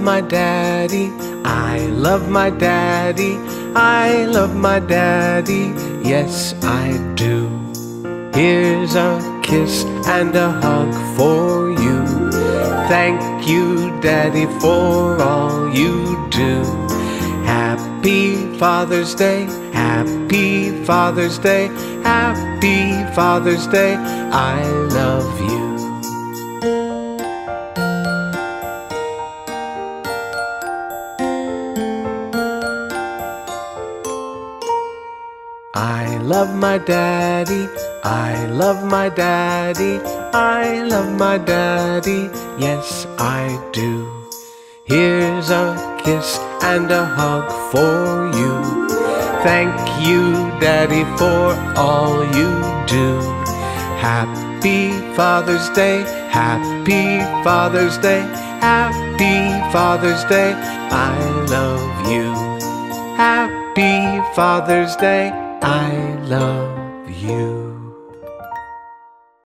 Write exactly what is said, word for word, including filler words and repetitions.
my daddy, I love my daddy, I love my daddy, yes I do. Here's a kiss and a hug for you. Thank you, Daddy, for all you do. Happy Father's Day, happy Father's Day, happy Father's Day, I love you. I love my daddy, I love my daddy, I love my daddy, yes I do. Here's a kiss and a hug for you. Thank you, Daddy, for all you do. Happy Father's Day, happy Father's Day, happy Father's Day, I love you. Happy Father's Day, I love you.